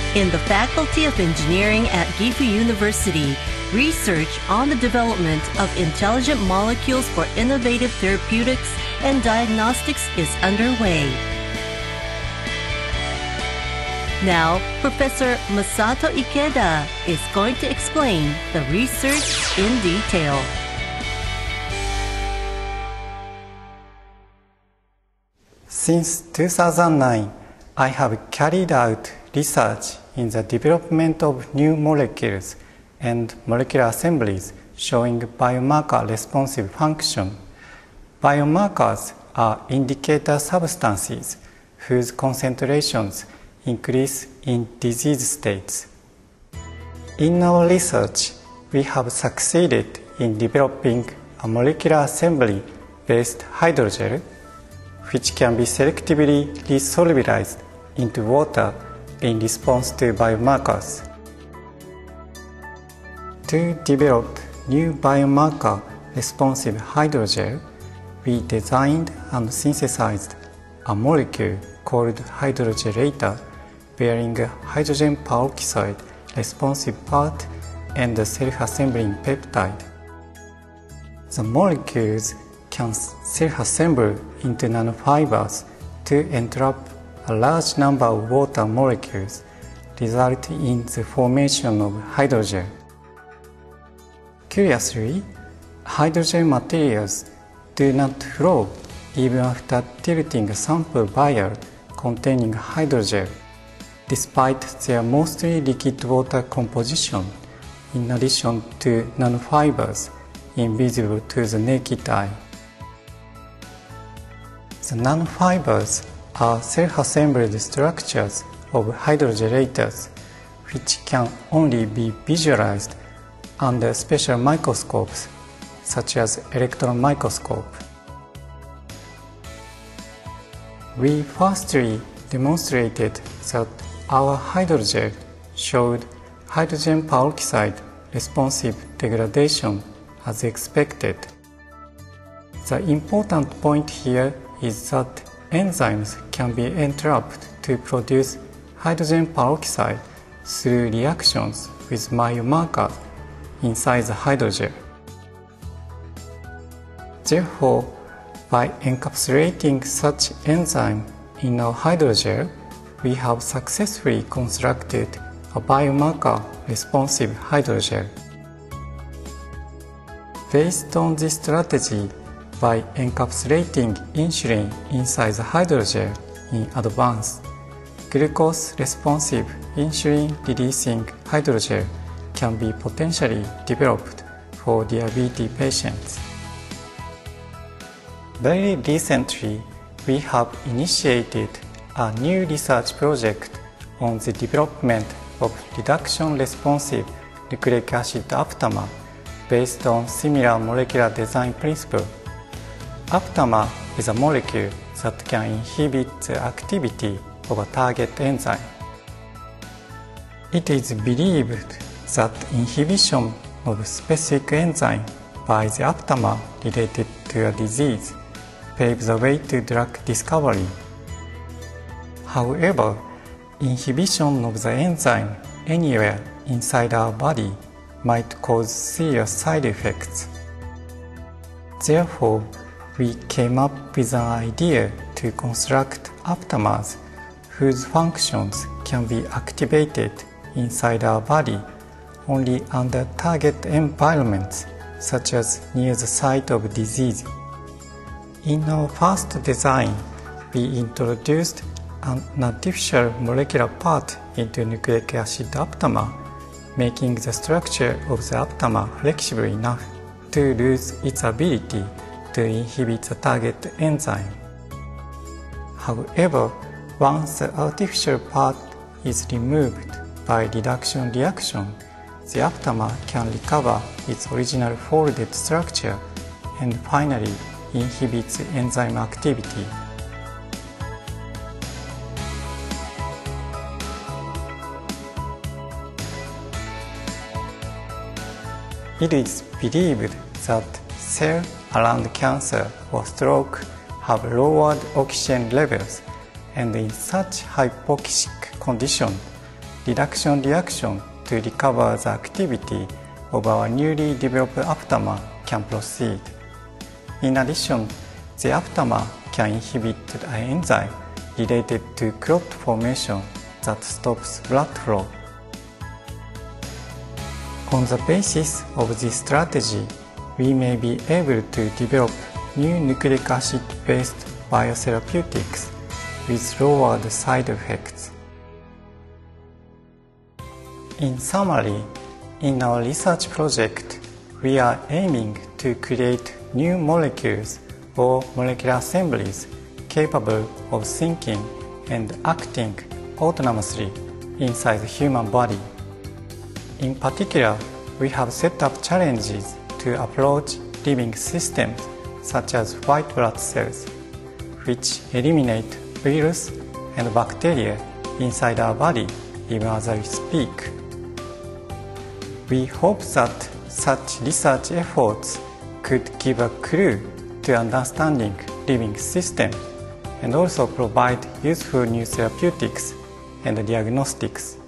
In the Faculty of Engineering at Gifu University, research on the development of intelligent molecules for innovative therapeutics and diagnostics is underway. Now, Professor Masato Ikeda is going to explain the research in detail. Since 2009, I have carried out research in the development of new molecules and molecular assemblies showing biomarker-responsive function. Biomarkers are indicator substances whose concentrations increase in disease states. In our research, we have succeeded in developing a molecular assembly-based hydrogel which can be selectively resolubilized into water in response to biomarkers. To develop new biomarker-responsive hydrogel, we designed and synthesized a molecule called hydrogelator bearing a hydrogen peroxide responsive part and a self-assembling peptide. The molecules can self-assemble into nanofibers to entrap a large number of water molecules, resulting in the formation of hydrogel. Curiously, hydrogel materials do not flow even after tilting a sample vial containing hydrogel, despite their mostly liquid water composition, in addition to nanofibers invisible to the naked eye. The nanofibers are self-assembled structures of hydrogelators, which can only be visualized under special microscopes, such as electron microscope. We firstly demonstrated that our hydrogel showed hydrogen peroxide responsive degradation as expected. The important point here is that enzymes can be entrapped to produce hydrogen peroxide through reactions with biomarkers inside the hydrogel. Therefore, by encapsulating such enzyme in our hydrogel, we have successfully constructed a biomarker-responsive hydrogel. Based on this strategy, by encapsulating insulin inside the hydrogel in advance, glucose-responsive insulin-releasing hydrogel can be potentially developed for diabetes patients. Very recently, we have initiated a new research project on the development of reduction-responsive nucleic acid aptamer based on similar molecular design principle. Aptamer is a molecule that can inhibit the activity of a target enzyme. It is believed that inhibition of specific enzyme by the aptamer related to a disease paves the way to drug discovery. However, inhibition of the enzyme anywhere inside our body might cause serious side effects. Therefore, we came up with an idea to construct aptamers whose functions can be activated inside our body only under target environments such as near the site of disease. In our first design, we introduced an artificial molecular part into nucleic acid aptamer, making the structure of the aptamer flexible enough to lose its ability to inhibit the target enzyme. However, once the artificial part is removed by reduction reaction, the aptamer can recover its original folded structure and finally inhibits enzyme activity. It is believed that cells around cancer or stroke have lowered oxygen levels, and in such hypoxic condition, reduction reaction to recover the activity of our newly developed aptamer can proceed. In addition, the aptamer can inhibit an enzyme related to clot formation that stops blood flow. On the basis of this strategy, we may be able to develop new nucleic acid-based biotherapeutics with lowered side effects. In summary, in our research project, we are aiming to create new molecules or molecular assemblies capable of thinking and acting autonomously inside the human body. In particular, we have set up challenges to approach living systems such as white blood cells, which eliminate virus and bacteria inside our body even as we speak. We hope that such research efforts could give a clue to understanding living systems and also provide useful new therapeutics and diagnostics.